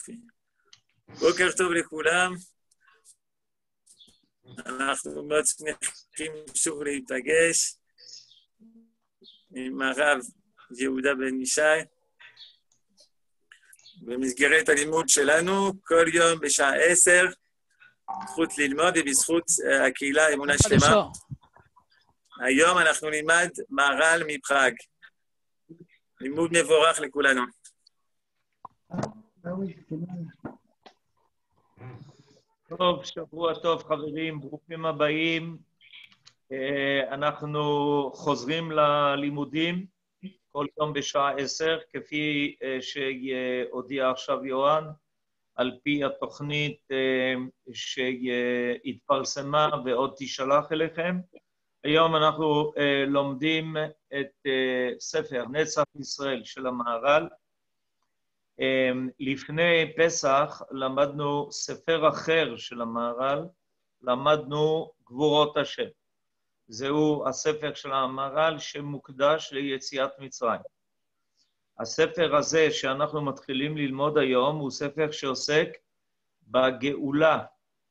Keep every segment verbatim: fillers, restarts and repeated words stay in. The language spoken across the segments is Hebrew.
יופי. בוקר טוב לכולם. אנחנו מאוד שמחים שוב להיפגש עם הרב יהודה בן ישי במסגרת הלימוד שלנו כל יום בשעה עשר, זכות ללמוד ובזכות הקהילה אמונה שלמה. היום אנחנו נלמד מהר"ל מפראג. לימוד מבורך לכולנו. טוב, שבוע טוב חברים, ברוכים הבאים. אנחנו חוזרים ללימודים כל יום בשעה עשר, כפי שהודיע עכשיו יואן, על פי התוכנית שהתפרסמה ועוד תשלח אליכם. היום אנחנו לומדים את ספר נצח ישראל של המהר"ל. לפני פסח למדנו ספר אחר של המהר"ל, למדנו גבורות השם. זהו הספר של המהר"ל שמוקדש ליציאת מצרים. הספר הזה שאנחנו מתחילים ללמוד היום הוא ספר שעוסק בגאולה.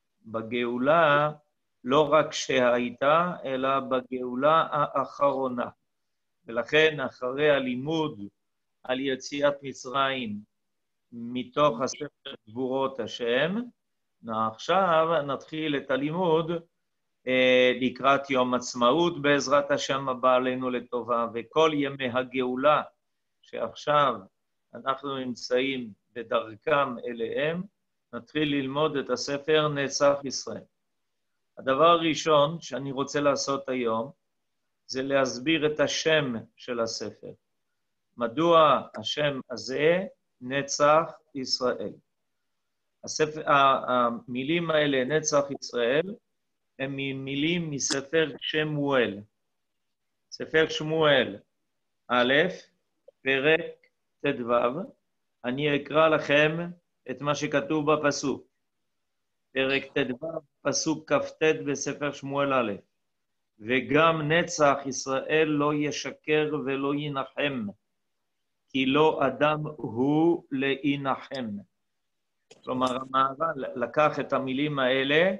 בגאולה לא רק שהייתה, אלא בגאולה האחרונה. ולכן אחרי הלימוד על יציאת מצרים, מתוך הספר גבורות השם, עכשיו נתחיל את הלימוד אה, לקראת יום עצמאות בעזרת השם הבא עלינו לטובה, וכל ימי הגאולה שעכשיו אנחנו נמצאים בדרכם אליהם, נתחיל ללמוד את הספר נצח ישראל. הדבר הראשון שאני רוצה לעשות היום, זה להסביר את השם של הספר. מדוע השם הזה נצח ישראל? הספר, המילים האלה, נצח ישראל, הם מילים מספר שמואל. ספר שמואל, א', פרק ט"ו, אני אקרא לכם את מה שכתוב בפסוק. פרק ט"ו, פסוק כ"ט בספר שמואל א', וגם נצח ישראל לא ישקר ולא ינחם, כי לא אדם הוא להנחם. כלומר, המהר"ל לקח את המילים האלה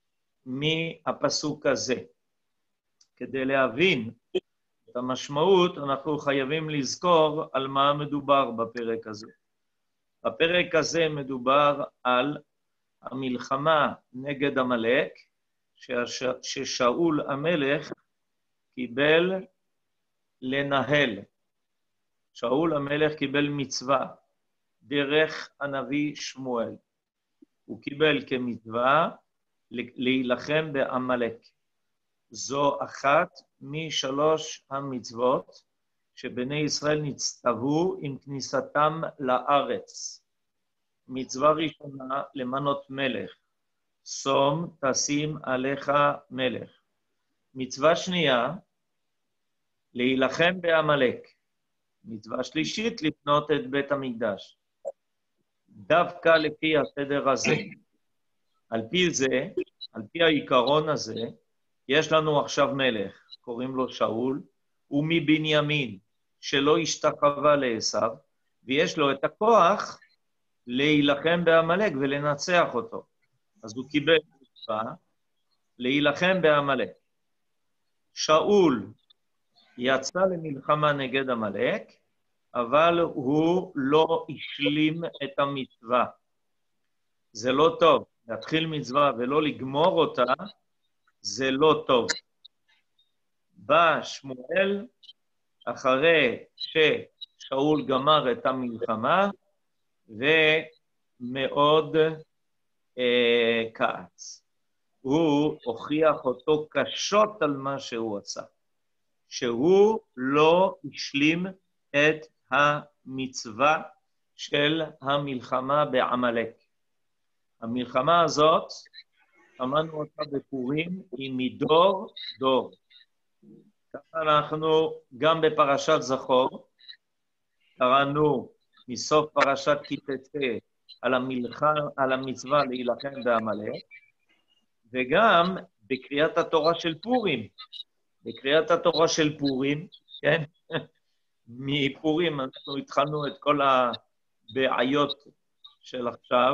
מהפסוק הזה. כדי להבין את המשמעות, אנחנו חייבים לזכור על מה מדובר בפרק הזה. בפרק הזה מדובר על המלחמה נגד עמלק, ששאול המלך קיבל לנהל. שאול המלך קיבל מצווה דרך הנביא שמואל. הוא קיבל כמצווה להילחם בעמלק. זו אחת משלוש המצוות שבני ישראל נצטוו עם כניסתם לארץ. מצווה ראשונה, למנות מלך. שום תשים עליך מלך. מצווה שנייה, להילחם בעמלק. מצווה שלישית, לבנות את בית המקדש. דווקא לפי הסדר הזה. על פי זה, על פי העיקרון הזה, יש לנו עכשיו מלך, קוראים לו שאול, הוא מבנימין, שלא השתחווה לעשיו, ויש לו את הכוח להילחם בעמלק ולנצח אותו. אז הוא קיבל מצווה להילחם בעמלק. שאול יצא למלחמה נגד עמלק, אבל הוא לא השלים את המצווה. זה לא טוב. להתחיל מצווה ולא לגמור אותה, זה לא טוב. בא שמואל, אחרי ששאול גמר את המלחמה, ומאוד אה, כעס. הוא הוכיח אותו קשות על מה שהוא עשה. שהוא לא השלים את המצווה של המלחמה בעמלק. המלחמה הזאת, אמרנו אותה בפורים, היא מדור דור. ככה אנחנו גם בפרשת זכור, קראנו מסוף פרשת כי תצא על, המלחמה, על המצווה להילחם בעמלק, וגם בקריאת התורה של פורים. בקריאת התורה של פורים, כן? מפורים אנחנו התחלנו את כל הבעיות של עכשיו.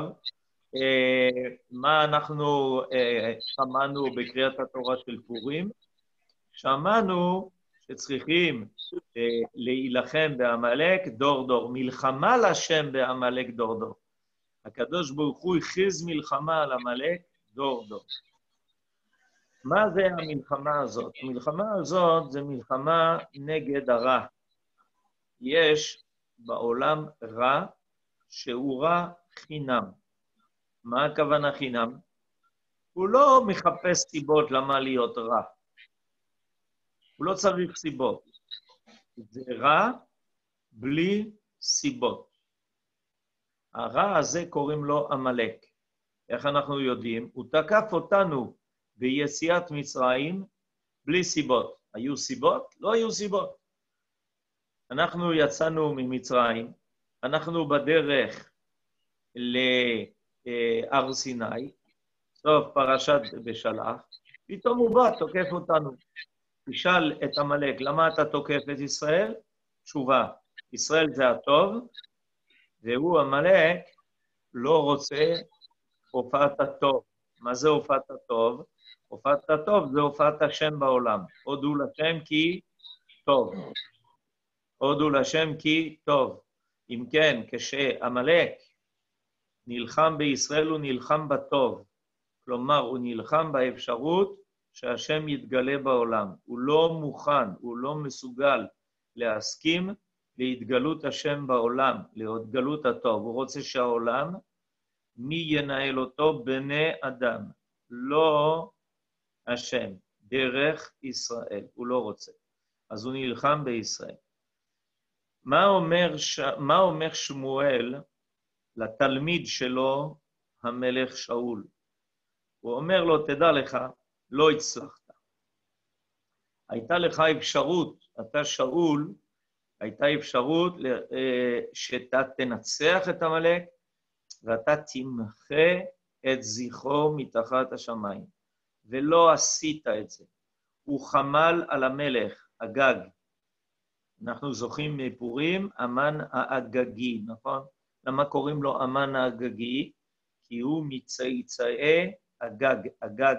מה אנחנו שמענו בקריאת התורה של פורים? שמענו שצריכים להילחם בעמלק דור דור, מלחמה לשם בעמלק דור דור. הקדוש ברוך הוא הכריז מלחמה על עמלק דור דור. מה זה המלחמה הזאת? המלחמה הזאת זה מלחמה נגד הרע. יש בעולם רע שהוא רע חינם. מה הכוונה חינם? הוא לא מחפש סיבות למה להיות רע. הוא לא צריך סיבות. זה רע בלי סיבות. הרע הזה קוראים לו עמלק. איך אנחנו יודעים? הוא תקף אותנו ביציאת מצרים בלי סיבות. היו סיבות? לא היו סיבות. אנחנו יצאנו ממצרים, אנחנו בדרך להר סיני, סוף פרשת בשלח, פתאום הוא בא, תוקף אותנו. תשאל את עמלק, למה אתה תוקף את ישראל? תשובה, ישראל זה הטוב, והוא עמלק לא רוצה הופעת הטוב. מה זה הופעת הטוב? הופעת הטוב זה הופעת השם בעולם. הודו לשם כי טוב. הודו לשם כי טוב. אם כן, כשעמלק נלחם בישראל, הוא נלחם בטוב. כלומר, הוא נלחם באפשרות שהשם יתגלה בעולם. הוא לא מוכן, הוא לא מסוגל להסכים להתגלות השם בעולם, להתגלות הטוב. הוא רוצה שהעולם, מי ינהל אותו? בני אדם. לא השם, דרך ישראל. הוא לא רוצה. אז הוא נלחם בישראל. מה אומר, ש... מה אומר שמואל לתלמיד שלו, המלך שאול? הוא אומר לו, תדע לך, לא הצלחת. הייתה לך אפשרות, אתה שאול, הייתה אפשרות שאתה תנצח את עמלק, ואתה תמחה את זכרו מתחת השמיים. ולא עשית את זה. הוא חמל על המלך, אגג. אנחנו זוכים מפורים, אמן האגגי, נכון? למה קוראים לו אמן האגגי? כי הוא מצאצאי אגג, אגג,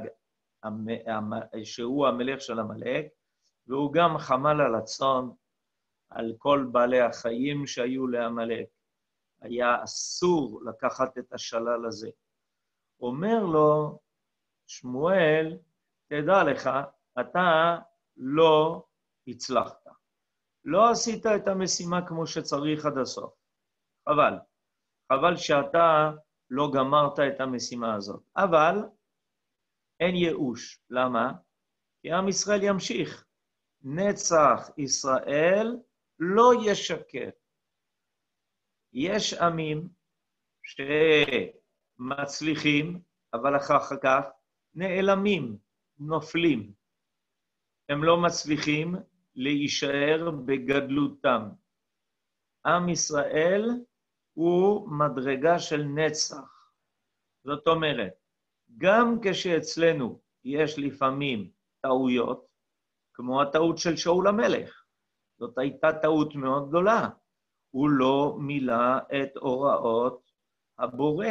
שהוא המלך של עמלק, והוא גם חמל על הצאן, על כל בעלי החיים שהיו לעמלק. היה אסור לקחת את השלל הזה. אומר לו, שמואל, תדע לך, אתה לא הצלחת. לא עשית את המשימה כמו שצריך עד הסוף. חבל. חבל שאתה לא גמרת את המשימה הזאת. אבל אין ייאוש. למה? כי עם ישראל ימשיך. נצח ישראל לא ישקר. יש עמים שמצליחים, אבל אחר כך נעלמים, נופלים. הם לא מצליחים להישאר בגדלותם. עם ישראל הוא מדרגה של נצח. זאת אומרת, גם כשאצלנו יש לפעמים טעויות, כמו הטעות של שאול המלך, זאת הייתה טעות מאוד גדולה. הוא לא מילא את הוראות הבורא,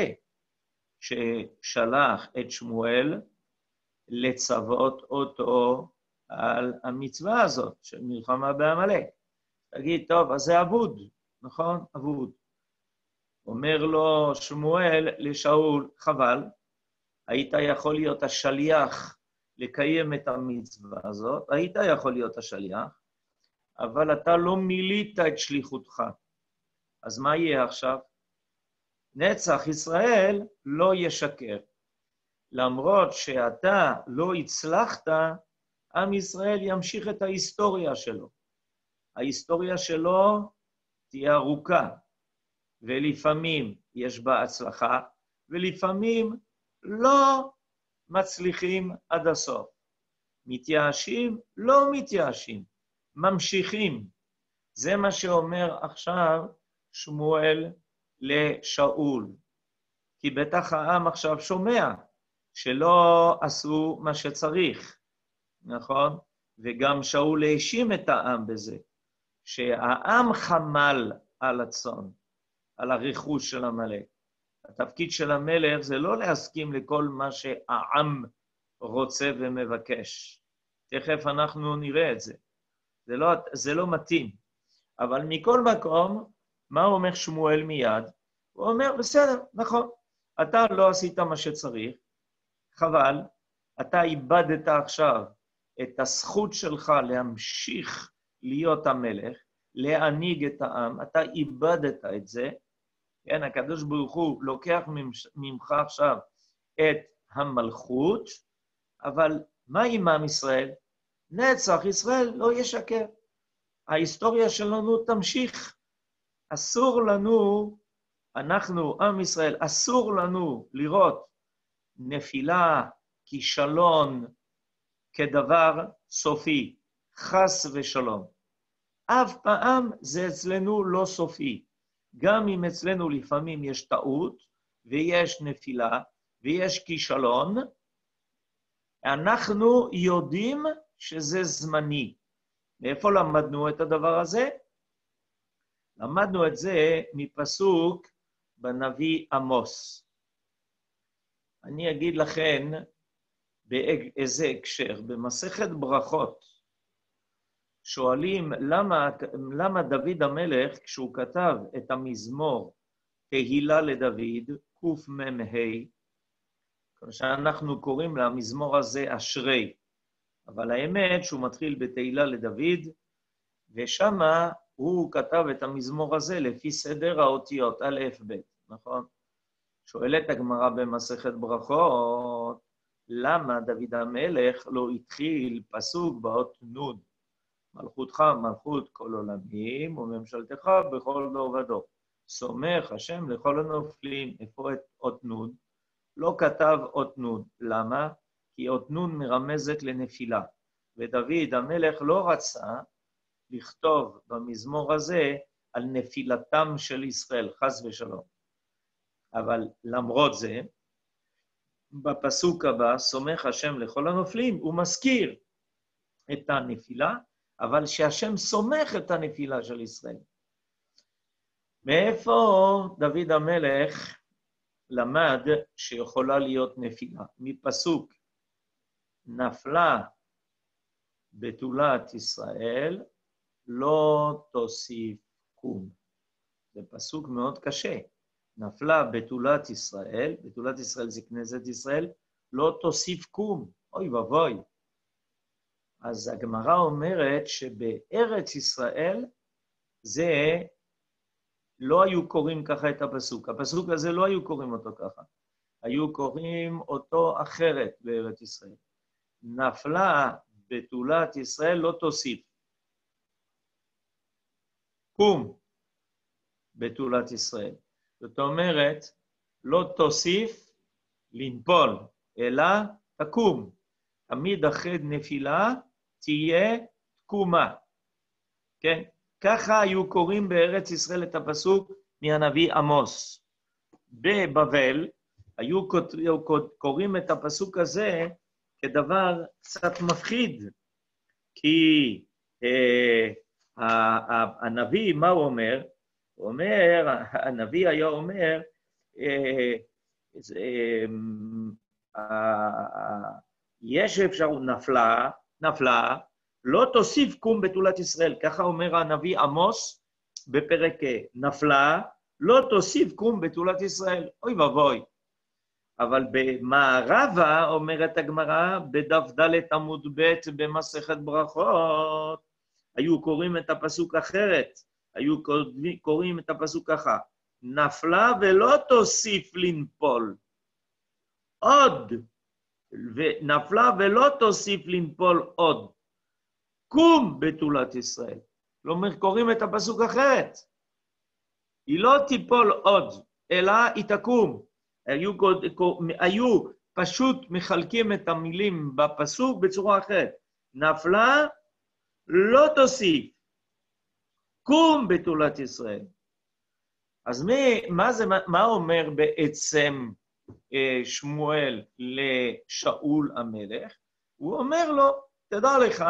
ששלח את שמואל לצוות אותו על המצווה הזאת, של מלחמה בעמלק. תגיד, טוב, אז זה אבוד, נכון? אבוד. אומר לו שמואל לשאול, חבל, היית יכול להיות השליח לקיים את המצווה הזאת, היית יכול להיות השליח, אבל אתה לא מילאת את שליחותך. אז מה יהיה עכשיו? נצח ישראל לא ישקר. למרות שאתה לא הצלחת, עם ישראל ימשיך את ההיסטוריה שלו. ההיסטוריה שלו תהיה ארוכה, ולפעמים יש בה הצלחה, ולפעמים לא מצליחים עד הסוף. מתייאשים? לא מתייאשים, ממשיכים. זה מה שאומר עכשיו שמואל לשאול. כי בטח העם עכשיו שומע שלא עשו מה שצריך, נכון? וגם שאול האשים את העם בזה, שהעם חמל על הצאן, על הרכוש של עמלק. התפקיד של המלך זה לא להסכים לכל מה שהעם רוצה ומבקש. תכף אנחנו נראה את זה. זה לא, זה לא מתאים. אבל מכל מקום, מה אומר שמואל מיד? הוא אומר, בסדר, נכון, אתה לא עשית מה שצריך, חבל, אתה איבדת עכשיו את הזכות שלך להמשיך להיות המלך, להנהיג את העם, אתה איבדת את זה, כן, הקדוש ברוך הוא לוקח ממך עכשיו את המלכות, אבל מה עם עם ישראל? נצח ישראל לא ישקר. ההיסטוריה שלנו תמשיך. אסור לנו, אנחנו, עם ישראל, אסור לנו לראות נפילה, כישלון, כדבר סופי, חס ושלום. אף פעם זה אצלנו לא סופי. גם אם אצלנו לפעמים יש טעות, ויש נפילה, ויש כישלון, אנחנו יודעים שזה זמני. מאיפה למדנו את הדבר הזה? למדנו את זה מפסוק בנביא עמוס. אני אגיד לכם באיזה הקשר, במסכת ברכות, שואלים למה, למה דוד המלך, כשהוא כתב את המזמור תהילה לדוד, קמ"ה, שאנחנו קוראים למזמור הזה אשרי, אבל האמת שהוא מתחיל בתהילה לדוד, ושם הוא כתב את המזמור הזה לפי סדר האותיות, א' ב', נכון? שואלת הגמרא במסכת ברכות, למה דוד המלך לא התחיל פסוק באות נון? מלכותך מלכות כל עולמים, וממשלתך בכל דור ודור. סומך השם לכל הנופלים. איפה את אות נון? לא כתב אות נון. למה? כי אות נון מרמזת לנפילה. ודוד המלך לא רצה לכתוב במזמור הזה על נפילתם של ישראל, חס ושלום. אבל למרות זה, בפסוק הבא, סומך השם לכל הנופלים, הוא מזכיר את הנפילה, אבל שהשם סומך את הנפילה של ישראל. מאיפה דוד המלך למד שיכולה להיות נפילה? מפסוק, נפלה בתולת ישראל, לא תוסיף קום. זה פסוק מאוד קשה. נפלה בתולת ישראל, בתולת ישראל זה כנסת ישראל, לא תוסיף קום. אוי ובוי. אז הגמרא אומרת שבארץ ישראל זה לא היו קוראים ככה את הפסוק. הפסוק הזה לא היו קוראים אותו ככה. היו קוראים אותו אחרת בארץ ישראל. נפלה בתולת ישראל לא תוסיף. קום בתולת ישראל. זאת אומרת, לא תוסיף לנפול, אלא תקום. תמיד אחרי נפילה תהיה תקומה. כן? ככה היו קוראים בארץ ישראל את הפסוק מהנביא עמוס. בבבל היו קוראים את הפסוק הזה כדבר קצת מפחיד, כי אה, הנביא, מה הוא אומר? הוא אומר, הנביא היה אומר, אה, אה, אה, יש אפשרות נפלה, נפלה, לא תוסיף קום בתולת ישראל, ככה אומר הנביא עמוס בפרק נפלה, לא תוסיף קום בתולת ישראל, אוי ובוי. אבל במערבה, אומרת הגמרא, בדף ד' עמוד ב' במסכת ברכות, היו קוראים את הפסוק אחרת, היו קוראים את הפסוק ככה, נפלה ולא תוסיף לנפול. עוד, ונפלה ולא תוסיף לנפול עוד. קום בתולת ישראל. כלומר, קוראים את הפסוק אחרת. היא לא תיפול עוד, אלא היא תקום. היו, היו פשוט מחלקים את המילים בפסוק בצורה אחרת. נפלה, לא תוסיף. קום בתולת ישראל. אז מי, מה, זה, מה אומר בעצם שמואל לשאול המלך? הוא אומר לו, תדע לך,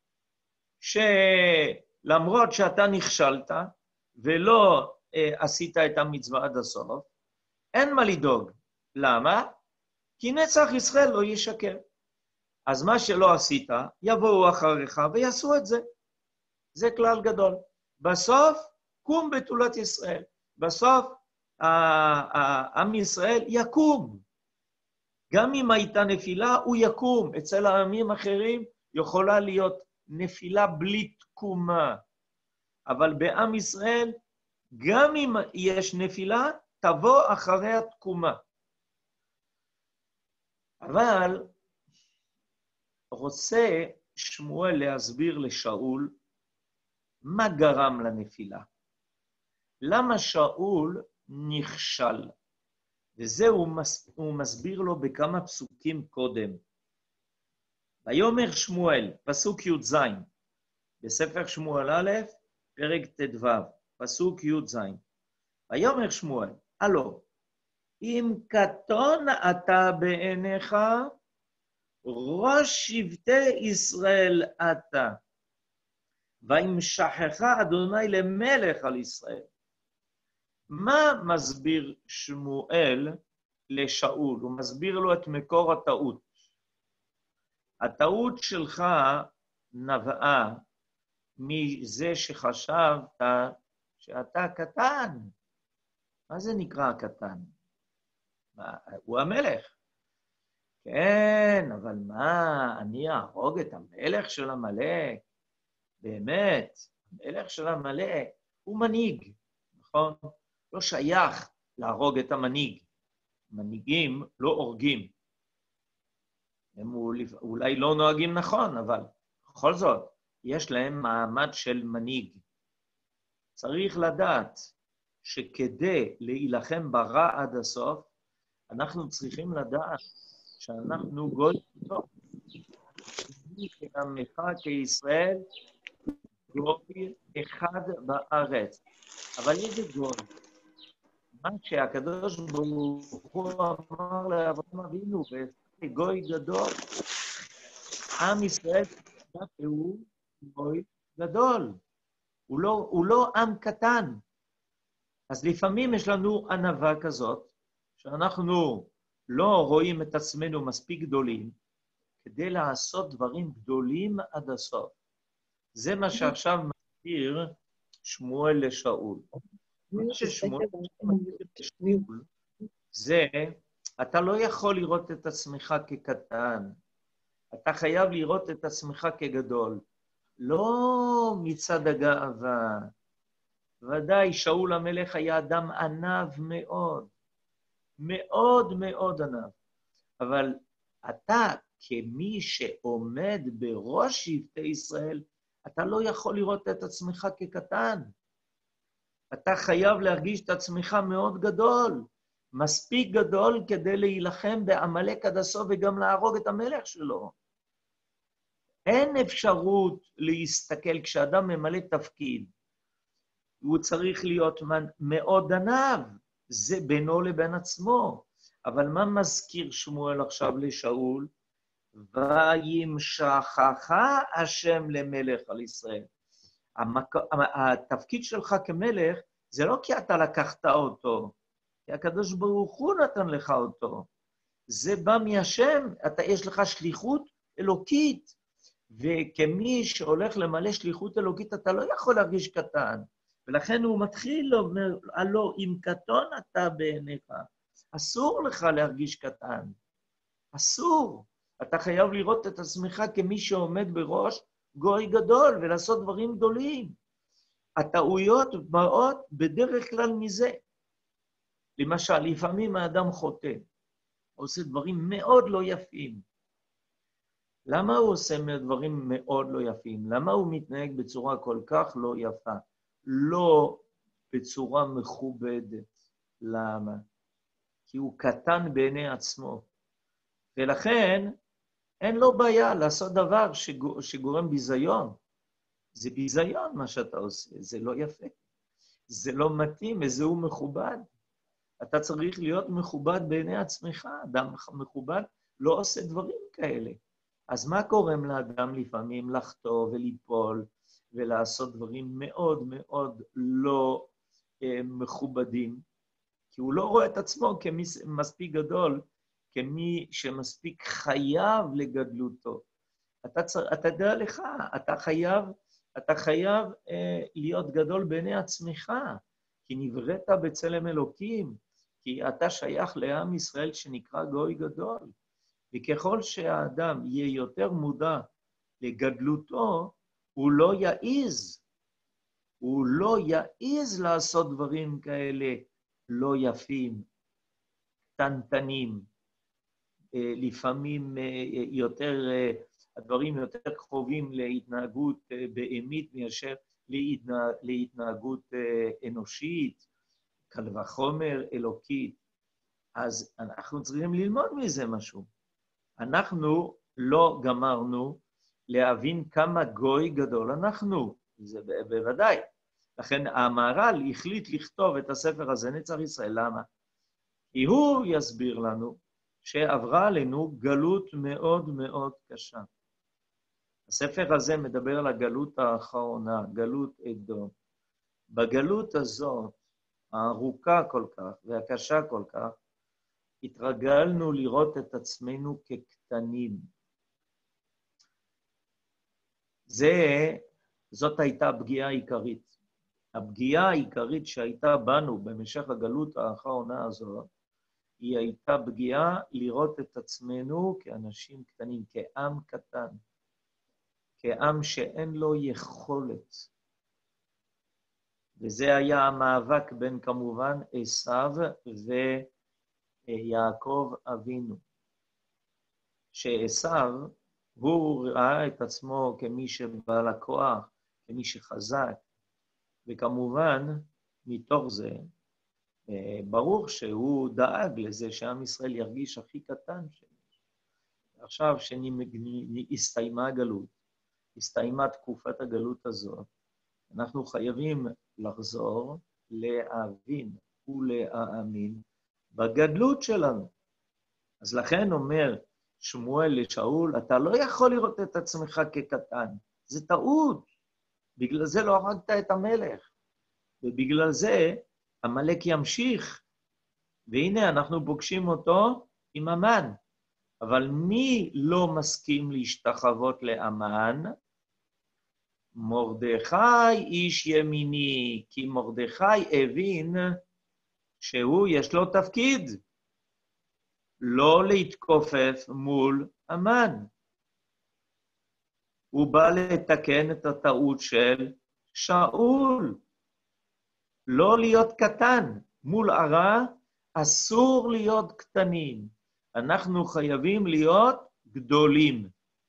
שלמרות שאתה נכשלת ולא עשית את המצווה עד הסוף, אין מה לדאוג. למה? כי נצח ישראל לא ישקר. אז מה שלא עשית, יבואו אחריך ויעשו את זה. זה כלל גדול. בסוף, קום בתולת ישראל. בסוף, עם ישראל יקום. גם אם הייתה נפילה, הוא יקום. אצל העמים אחרים יכולה להיות נפילה בלי תקומה. אבל בעם ישראל, גם אם יש נפילה, תבוא אחרי התקומה. אבל רוצה שמואל להסביר לשאול מה גרם לנפילה. למה שאול נכשל? וזה הוא, מס, הוא מסביר לו בכמה פסוקים קודם. ויאמר שמואל, פסוק י"ז, בספר שמואל א', פרק ט"ו, פסוק י"ז. ויאמר שמואל, הלו, אם קטון אתה בעיניך, ראש שבטי ישראל אתה, וימשחך אדוני למלך על ישראל. מה מסביר שמואל לשאול? הוא מסביר לו את מקור הטעות. הטעות שלך נבעה מזה שחשבת שאתה קטן. מה זה נקרא קטן? הוא המלך. כן, אבל מה, אני אהרוג את המלך של המלך? באמת, המלך של המלך הוא מנהיג, נכון? לא שייך להרוג את המנהיג. מנהיגים לא הורגים. הם אולי לא נוהגים נכון, אבל בכל זאת, יש להם מעמד של מנהיג. צריך לדעת שכדי להילחם ברע עד הסוף, אנחנו צריכים לדעת שאנחנו גוי טוב. עמך כישראל, גוי אחד בארץ. אבל איזה גוי? מה שהקדוש ברוך הוא אמר לאברהם אבינו, גוי גדול. עם ישראל הוא גוי גדול. הוא לא, הוא לא עם קטן. אז לפעמים יש לנו ענווה כזאת, שאנחנו לא רואים את עצמנו מספיק גדולים, כדי לעשות דברים גדולים עד הסוף. זה מה שעכשיו מסביר שמואל לשאול. מה ששמואל לשאול, זה, אתה לא יכול לראות את עצמך כקטן, אתה חייב לראות את עצמך כגדול. לא מצד הגאווה. ודאי, שאול המלך היה אדם ענב מאוד, מאוד מאוד ענב. אבל אתה, כמי שעומד בראש שבטי ישראל, אתה לא יכול לראות את עצמך כקטן. אתה חייב להרגיש את עצמך מאוד גדול, מספיק גדול כדי להילחם בעמלק עד הסוף וגם להרוג את המלך שלו. אין אפשרות להסתכל כשאדם ממלא תפקיד. הוא צריך להיות מאוד ענב, זה בינו לבין עצמו. אבל מה מזכיר שמואל עכשיו לשאול? וימשחך השם למלך על ישראל. המק... התפקיד שלך כמלך זה לא כי אתה לקחת אותו, כי הקדוש ברוך הוא נתן לך אותו. זה בא מהשם, אתה, יש לך שליחות אלוקית, וכמי שהולך למלא שליחות אלוקית, אתה לא יכול להרגיש קטן. ולכן הוא מתחיל לומר, הלא, אם קטון אתה בעיניך, אסור לך להרגיש קטן. אסור. אתה חייב לראות את עצמך כמי שעומד בראש גוי גדול ולעשות דברים גדולים. הטעויות באות בדרך כלל מזה. למשל, לפעמים האדם חוטא, עושה דברים מאוד לא יפים. למה הוא עושה דברים מאוד לא יפים? למה הוא מתנהג בצורה כל כך לא יפה? לא בצורה מכובדת. למה? כי הוא קטן בעיני עצמו. ולכן אין לו בעיה לעשות דבר שגור, שגורם ביזיון. זה ביזיון מה שאתה עושה, זה לא יפה. זה לא מתאים, וזה הוא מכובד. אתה צריך להיות מכובד בעיני עצמך. אדם מכובד לא עושה דברים כאלה. אז מה קורם לאדם לפעמים לחטוא וליפול ולעשות דברים מאוד מאוד לא אה, מכובדים? כי הוא לא רואה את עצמו כמי מספיק גדול, כמי שמספיק חייב לגדלותו. אתה, צר... אתה יודע לך, אתה חייב, אתה חייב אה, להיות גדול בעיני עצמך, כי נבראת בצלם אלוקים, כי אתה שייך לעם ישראל שנקרא גוי גדול. וככל שהאדם יהיה יותר מודע לגדלותו, הוא לא יעיז, הוא לא יעיז לעשות דברים כאלה לא יפים, קטנטנים, לפעמים יותר, הדברים יותר קרובים להתנהגות בהמית מאשר להתנהגות אנושית, קל וחומר אלוקית. אז אנחנו צריכים ללמוד מזה משהו. אנחנו לא גמרנו להבין כמה גוי גדול אנחנו, זה בוודאי. לכן המהר"ל החליט לכתוב את הספר הזה, נצח ישראל. למה? כי הוא יסביר לנו שעברה עלינו גלות מאוד מאוד קשה. הספר הזה מדבר על הגלות האחרונה, גלות אדום. בגלות הזאת, הארוכה כל כך והקשה כל כך, התרגלנו לראות את עצמנו כקטנים. זה, זאת הייתה הפגיעה העיקרית. הפגיעה העיקרית שהייתה בנו במשך הגלות האחרונה הזאת, היא הייתה פגיעה לראות את עצמנו כאנשים קטנים, כעם קטן, כעם שאין לו יכולת. וזה היה המאבק בין כמובן עשיו ויעקב אבינו. שעשיו, הוא ראה את עצמו כמי שבעל הכוח, כמי שחזק, וכמובן מתוך זה, ברור שהוא דאג לזה שעם ישראל ירגיש הכי קטן שלו. עכשיו שהסתיימה הגלות, הסתיימה תקופת הגלות הזאת, אנחנו חייבים לחזור להבין ולהאמין בגדלות שלנו. אז לכן אומר שמואל לשאול, אתה לא יכול לראות את עצמך כקטן, זה טעות. בגלל זה לא הרגת את המלך, ובגלל זה המלך ימשיך, והנה אנחנו פוגשים אותו עם המן. אבל מי לא מסכים להשתחוות לאמן? מרדכי איש ימיני, כי מרדכי הבין שהוא יש לו תפקיד, לא להתכופף מול המן. הוא בא לתקן את הטעות של שאול. לא להיות קטן. מול הרע אסור להיות קטנים. אנחנו חייבים להיות גדולים.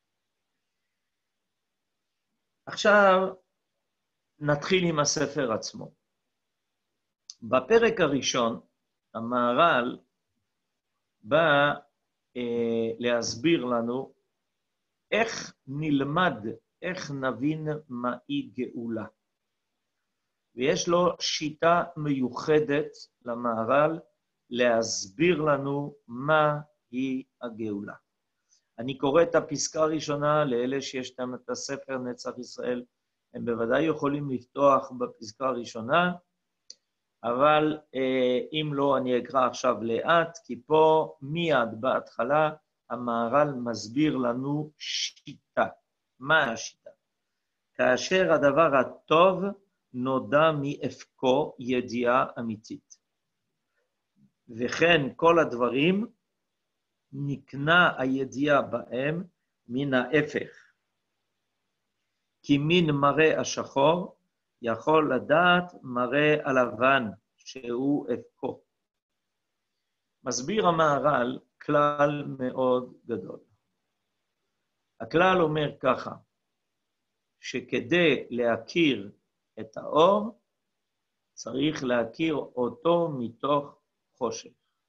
עכשיו נתחיל עם הספר עצמו. בפרק הראשון, המהר"ל בא אה, להסביר לנו איך נלמד, איך נבין מהי גאולה. ויש לו שיטה מיוחדת למהר"ל להסביר לנו מהי הגאולה. אני קורא את הפסקה הראשונה לאלה שיש להם את הספר נצח ישראל, הם בוודאי יכולים לפתוח בפסקה הראשונה, אבל אה, אם לא אני אקרא עכשיו לאט, כי פה מיד בהתחלה המהר"ל מסביר לנו שיטה. מה השיטה? כאשר הדבר הטוב נודע מאפקו ידיעה אמיתית. וכן כל הדברים נקנה הידיעה בהם מן ההפך. כי מן מראה השחור יכול לדעת מראה הלבן שהוא אפקו. מסביר המהר"ל כלל מאוד גדול. הכלל אומר ככה, שכדי להכיר את האור, צריך להכיר אותו מתוך חושך.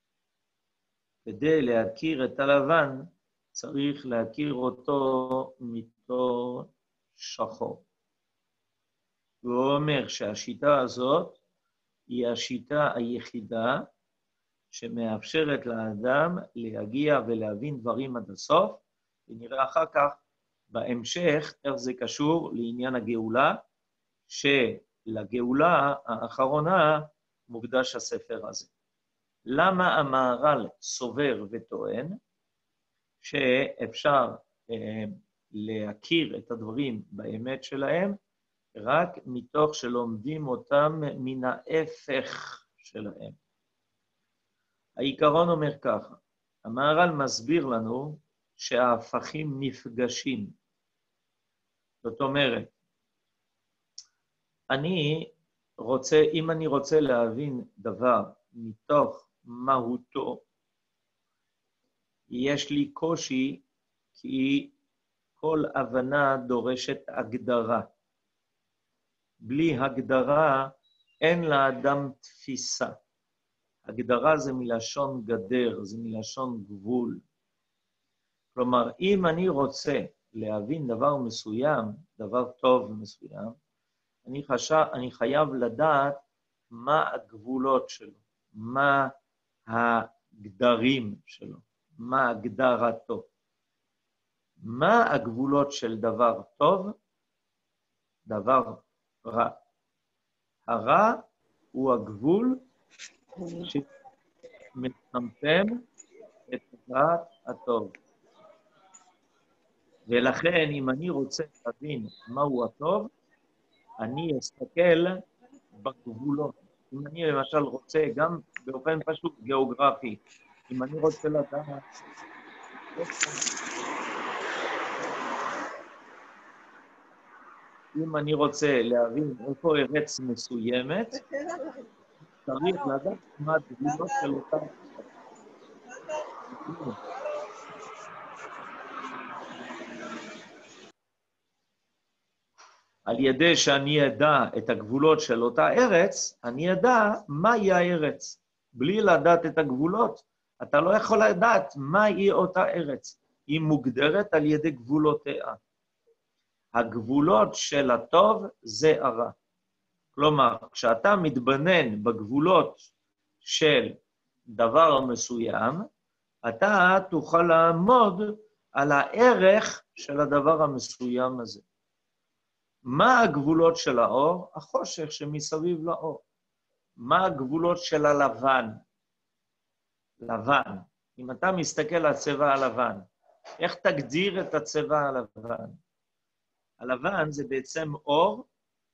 כדי להכיר את הלבן, צריך להכיר אותו מתוך שחור. והוא אומר שהשיטה הזאת היא השיטה היחידה שמאפשרת לאדם להגיע ולהבין דברים עד הסוף, ונראה אחר כך בהמשך איך זה קשור לעניין הגאולה, שלגאולה האחרונה מוקדש הספר הזה. למה המהר"ל סובר וטוען שאפשר אה, להכיר את הדברים באמת שלהם, רק מתוך שלומדים אותם מן ההפך שלהם. העיקרון אומר ככה, המהר"ל מסביר לנו שההפכים נפגשים. זאת אומרת, אני רוצה, אם אני רוצה להבין דבר מתוך מהותו, יש לי קושי כי כל הבנה דורשת הגדרה. בלי הגדרה אין לאדם תפיסה. הגדרה זה מלשון גדר, זה מלשון גבול. כלומר, אם אני רוצה להבין דבר מסוים, דבר טוב מסוים, אני, חשב, אני חייב לדעת מה הגבולות שלו, מה הגדרים שלו, מה הגדרתו. מה הגבולות של דבר טוב? דבר רע. הרע הוא הגבול שמצמצם את הדעת הטוב. ולכן, אם אני רוצה להבין מהו הטוב, אני אסתכל בגבולות. אם אני למשל רוצה, גם באופן פשוט גיאוגרפי, אם אני רוצה לדעת, אם אני רוצה להבין איפה ארץ מסוימת, צריך לדעת מה הגבולות של אותה. על ידי שאני אדע את הגבולות של אותה ארץ, אני אדע מהי הארץ. בלי לדעת את הגבולות, אתה לא יכול לדעת מהי אותה ארץ. היא מוגדרת על ידי גבולותיה. הגבולות של הטוב זה הרע. כלומר, כשאתה מתבונן בגבולות של דבר מסוים, אתה תוכל לעמוד על הערך של הדבר המסוים הזה. מה הגבולות של האור? החושך שמסביב לאור. מה הגבולות של הלבן? לבן. אם אתה מסתכל על הצבע הלבן, איך תגדיר את הצבע הלבן? הלבן זה בעצם אור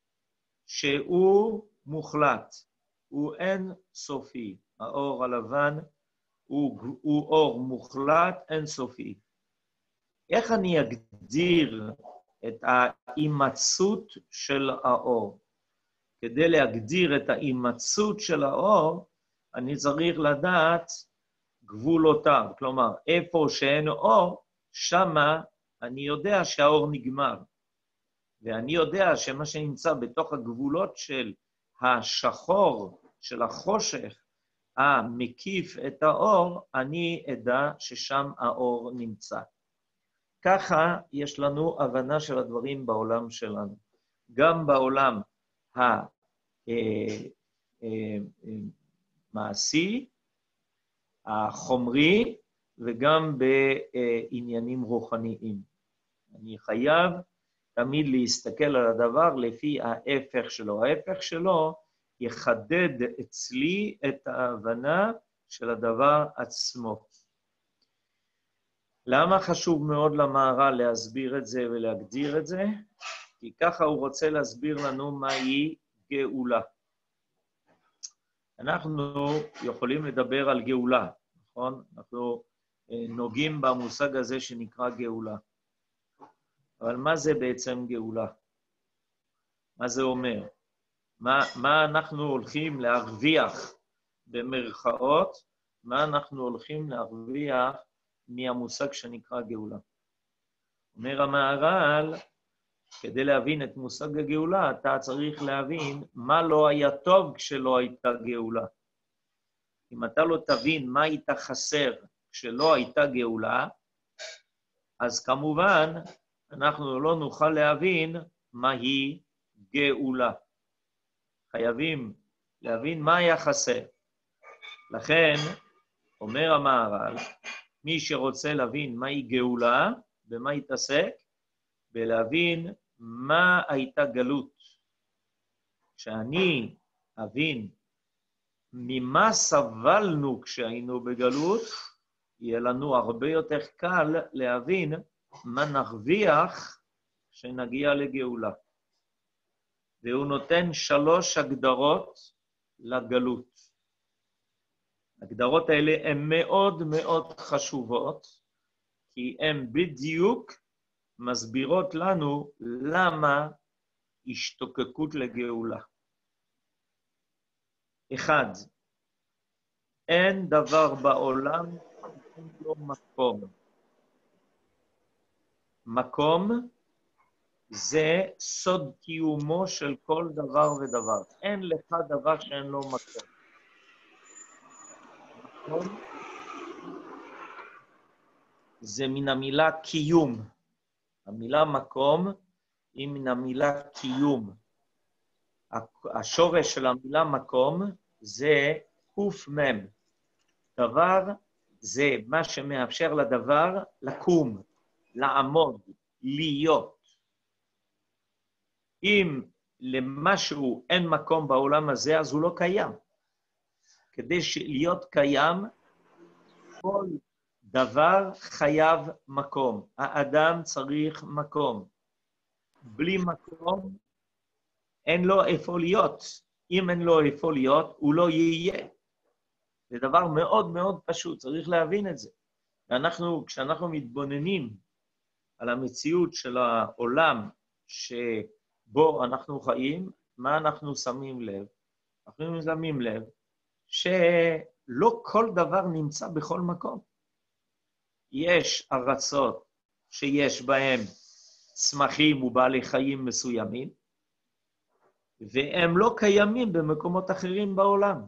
שהוא מוחלט, הוא אין סופי. האור הלבן הוא, הוא אור מוחלט, אין סופי. איך אני אגדיר את ההימצאות של האור? כדי להגדיר את ההימצאות של האור, אני צריך לדעת גבולותיו. כלומר, איפה שאין אור, שמה אני יודע שהאור נגמר. ואני יודע שמה שנמצא בתוך הגבולות של השחור, של החושך, המקיף את האור, אני אדע ששם האור נמצא. ככה יש לנו הבנה של הדברים בעולם שלנו. גם בעולם המעשי, החומרי, וגם בעניינים רוחניים. אני חייב תמיד להסתכל על הדבר לפי ההפך שלו. ההפך שלו יחדד אצלי את ההבנה של הדבר עצמו. למה חשוב מאוד למהר"ל להסביר את זה ולהגדיר את זה? כי ככה הוא רוצה להסביר לנו מהי גאולה. אנחנו יכולים לדבר על גאולה, נכון? אנחנו נוגעים במושג הזה שנקרא גאולה. אבל מה זה בעצם גאולה? מה זה אומר? מה, מה אנחנו הולכים להרוויח במרכאות? מה אנחנו הולכים להרוויח מהמושג שנקרא גאולה? אומר המהר"ל, כדי להבין את מושג הגאולה, אתה צריך להבין מה לא היה טוב כשלא הייתה גאולה. אם אתה לא תבין מה היית חסר כשלא הייתה גאולה, אז כמובן אנחנו לא נוכל להבין מהי גאולה. חייבים להבין מה היה חסר. לכן, אומר המהר"ל, מי שרוצה להבין מהי גאולה, במה יתעסק? בלהבין מה הייתה גלות. כשאני אבין ממה סבלנו כשהיינו בגלות, יהיה לנו הרבה יותר קל להבין מה נרוויח כשנגיע לגאולה. והוא נותן שלוש הגדרות לגלות. ההגדרות האלה הן מאוד מאוד חשובות, כי הן בדיוק מסבירות לנו למה השתוקקות לגאולה. אחד, אין דבר בעולם אין לו מקום. מקום זה סוד קיומו של כל דבר ודבר. אין לך דבר שאין לו מקום. מקום זה מן המילה קיום. המילה מקום היא מן המילה קיום. השורש של המילה מקום זה קוף מם. דבר זה מה שמאפשר לדבר לקום, לעמוד, להיות. אם למשהו אין מקום בעולם הזה, אז הוא לא קיים. כדי להיות קיים, כל דבר חייב מקום. האדם צריך מקום. בלי מקום, אין לו איפה להיות. אם אין לו איפה להיות, הוא לא יהיה. זה דבר מאוד מאוד פשוט, צריך להבין את זה. ואנחנו, כשאנחנו מתבוננים על המציאות של העולם שבו אנחנו חיים, מה אנחנו שמים לב? אנחנו שמים לב שלא כל דבר נמצא בכל מקום. יש ארצות שיש בהם צמחים ובעלי חיים מסוימים, והם לא קיימים במקומות אחרים בעולם.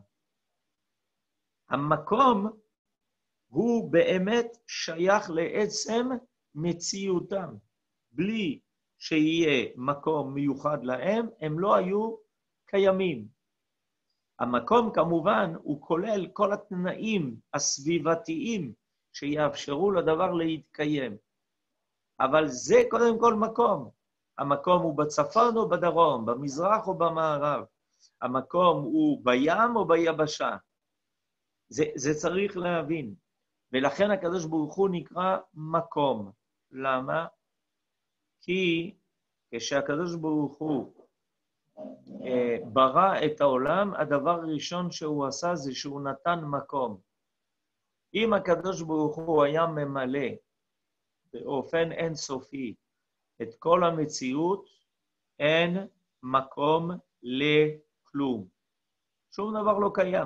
המקום הוא באמת שייך לעצם מציאותם. בלי שיהיה מקום מיוחד להם, הם לא היו קיימים. המקום כמובן הוא כולל כל התנאים הסביבתיים שיאפשרו לדבר להתקיים. אבל זה קודם כל מקום. המקום הוא בצפון או בדרום, במזרח או במערב. המקום הוא בים או ביבשה. זה, זה צריך להבין. ולכן הקדוש ברוך הוא נקרא מקום. למה? כי כשהקדוש ברוך הוא אה, ברא את העולם, הדבר הראשון שהוא עשה זה שהוא נתן מקום. אם הקדוש ברוך הוא היה ממלא באופן אינסופי את כל המציאות, אין מקום לכלום. שום דבר לא קיים.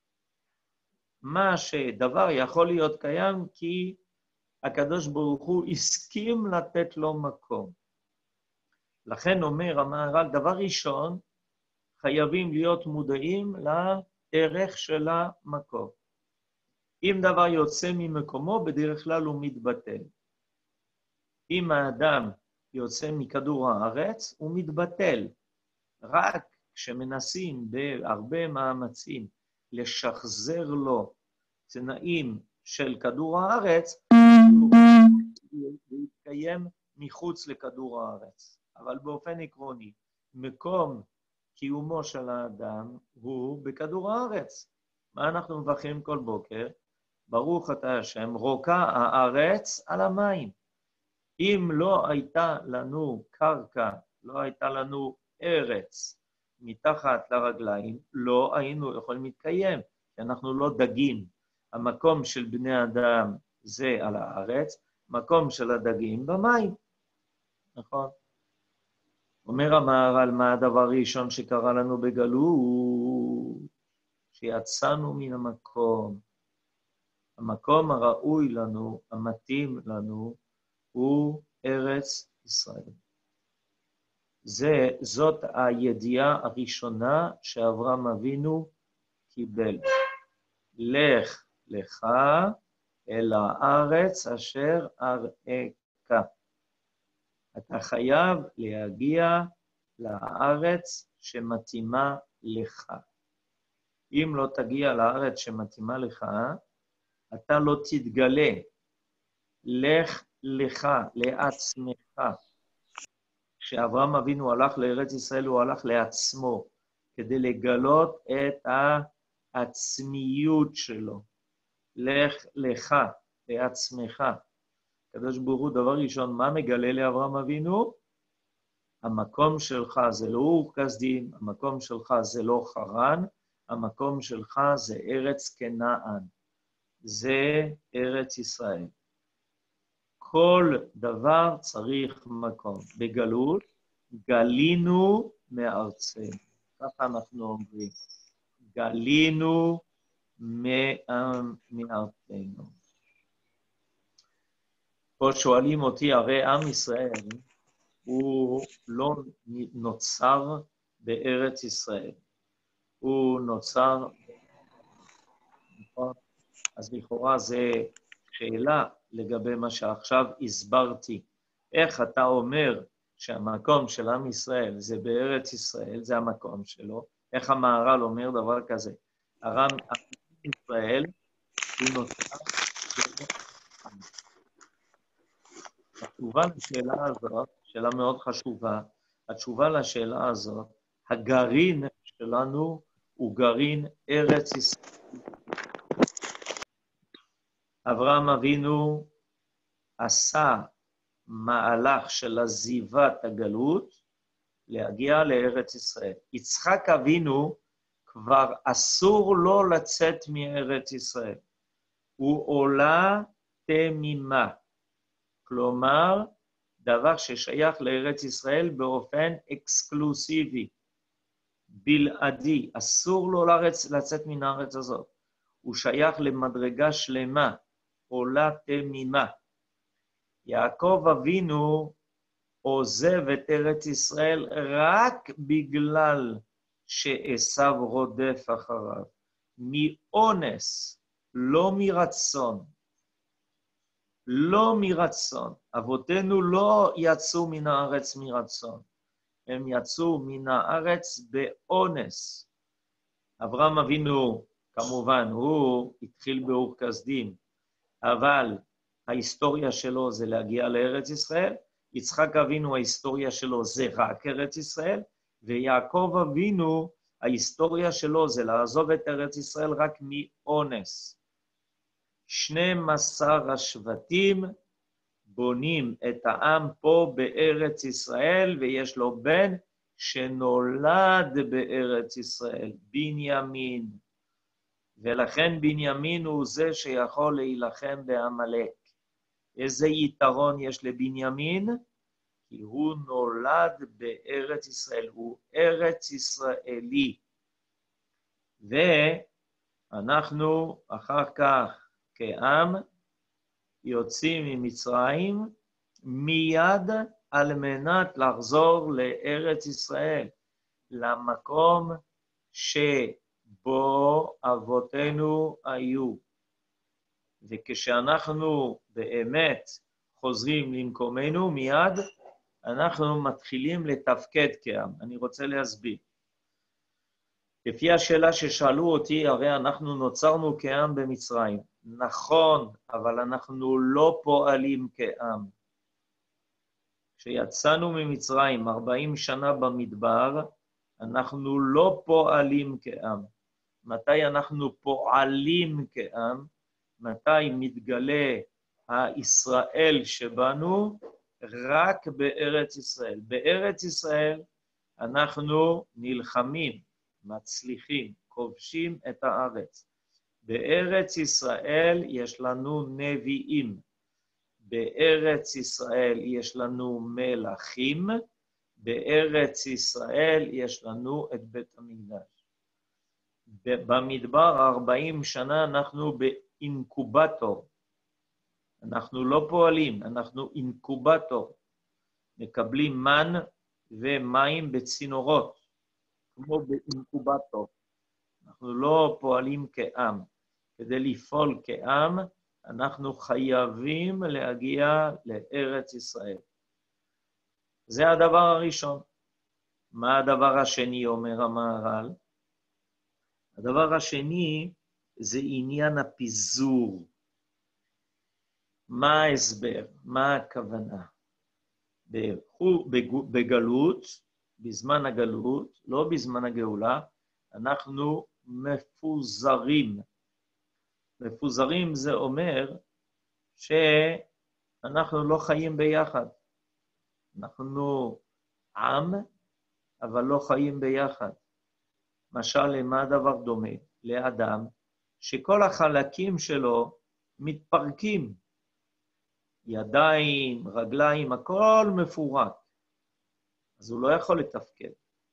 מה שדבר יכול להיות קיים כי הקדוש ברוך הוא הסכים לתת לו מקום. לכן אומר המהר"ל, דבר ראשון, חייבים להיות מודעים לערך של המקום. אם דבר יוצא ממקומו, בדרך כלל הוא מתבטל. אם האדם יוצא מכדור הארץ, הוא מתבטל. רק כשמנסים בהרבה מאמצים לשחזר לו תנאים של כדור הארץ, הוא יתקיים מחוץ לכדור הארץ. אבל באופן עקרוני, מקום קיומו של האדם הוא בכדור הארץ. מה אנחנו מברכים כל בוקר? ברוך אתה השם, רוקה הארץ על המים. אם לא הייתה לנו קרקע, לא הייתה לנו ארץ מתחת לרגליים, לא היינו יכולים להתקיים, כי אנחנו לא דגים. המקום של בני אדם זה על הארץ, מקום של הדגים במים. נכון? אומר המהר"ל, מה הדבר הראשון שקרה לנו בגלות? שיצאנו מן המקום. המקום הראוי לנו, המתאים לנו, הוא ארץ ישראל. זה, זאת הידיעה הראשונה שאברהם אבינו קיבל. לך לך אל הארץ אשר אראך. אתה חייב להגיע לארץ שמתאימה לך. אם לא תגיע לארץ שמתאימה לך, אתה לא תתגלה. לך לך, לעצמך. כשאברהם אבינו הלך לארץ ישראל, הוא הלך לעצמו, כדי לגלות את העצמיות שלו. לך לך, לעצמך. הקדוש ברוך הוא, דבר ראשון, מה מגלה לאברהם אבינו? המקום שלך זה לא אור כשדים, המקום שלך זה לא חרן, המקום שלך זה ארץ כנען. זה ארץ ישראל. כל דבר צריך מקום. בגלות, גלינו מארצנו. ככה אנחנו אומרים. גלינו מארצנו. פה שואלים אותי, הרי עם ישראל הוא לא נוצר בארץ ישראל. הוא נוצר, נכון? אז לכאורה זה שאלה לגבי מה שעכשיו הסברתי. איך אתה אומר שהמקום של עם ישראל זה בארץ ישראל, זה המקום שלו? איך המהר"ל אומר דבר כזה? עם ישראל הוא נוצר בארץ ישראל. התשובה לשאלה הזאת, שאלה מאוד חשובה, התשובה לשאלה הזאת, הגרעין שלנו הוא גרעין ארץ ישראל. אברהם אבינו עשה מהלך של עזיבת הגלות להגיע לארץ ישראל. יצחק אבינו כבר אסור לו לצאת מארץ ישראל. הוא עולה תמימה. כלומר, דבר ששייך לארץ ישראל באופן אקסקלוסיבי, בלעדי. אסור לו לארץ, לצאת מן הארץ הזאת. הוא שייך למדרגה שלמה, עולה תמימה. יעקב אבינו עוזב את ארץ ישראל רק בגלל שעשיו רודף אחריו. מאונס, לא מרצון. לא מרצון. אבותינו לא יצאו מן הארץ מרצון. הם יצאו מן הארץ באונס. אברהם אבינו, כמובן, הוא התחיל באור כשדים, אבל ההיסטוריה שלו זה להגיע לארץ ישראל, יצחק אבינו, ההיסטוריה שלו זה רק ארץ ישראל, ויעקב אבינו, ההיסטוריה שלו זה לעזוב את ארץ ישראל רק מאונס. שנים עשר השבטים בונים את העם פה בארץ ישראל, ויש לו בן שנולד בארץ ישראל, בנימין. ולכן בנימין הוא זה שיכול להילחם בעמלק. איזה יתרון יש לבנימין? כי הוא נולד בארץ ישראל, הוא ארץ ישראלי. ואנחנו אחר כך כעם יוצאים ממצרים מיד על מנת לחזור לארץ ישראל, למקום שבו אבותינו היו. וכשאנחנו באמת חוזרים למקומנו מיד, אנחנו מתחילים לתפקד כעם. אני רוצה להסביר. לפי השאלה ששאלו אותי, הרי אנחנו נוצרנו כעם במצרים. נכון, אבל אנחנו לא פועלים כעם. כשיצאנו ממצרים ארבעים שנה במדבר, אנחנו לא פועלים כעם. מתי אנחנו פועלים כעם? מתי מתגלה הישראל שבנו? רק בארץ ישראל. בארץ ישראל אנחנו נלחמים, מצליחים, כובשים את הארץ. בארץ ישראל יש לנו נביאים. בארץ ישראל יש לנו מלכים. בארץ ישראל יש לנו את בית המקדש. במדבר ארבעים שנה אנחנו באינקובטור. אנחנו לא פועלים, אנחנו אינקובטור. מקבלים מן ומים בצינורות, כמו באינקובטור. אנחנו לא פועלים כעם. כדי לפעול כעם, אנחנו חייבים להגיע לארץ ישראל. זה הדבר הראשון. מה הדבר השני, אומר המהר"ל? הדבר השני זה עניין הפיזור. מה ההסבר? מה הכוונה? בגלות, בזמן הגלות, לא בזמן הגאולה, אנחנו מפוזרים. מפוזרים זה אומר שאנחנו לא חיים ביחד. אנחנו עם, אבל לא חיים ביחד. משל, למה הדבר דומה? לאדם שכל החלקים שלו מתפרקים. ידיים, רגליים, הכל מפורק. אז הוא לא יכול לתפקד.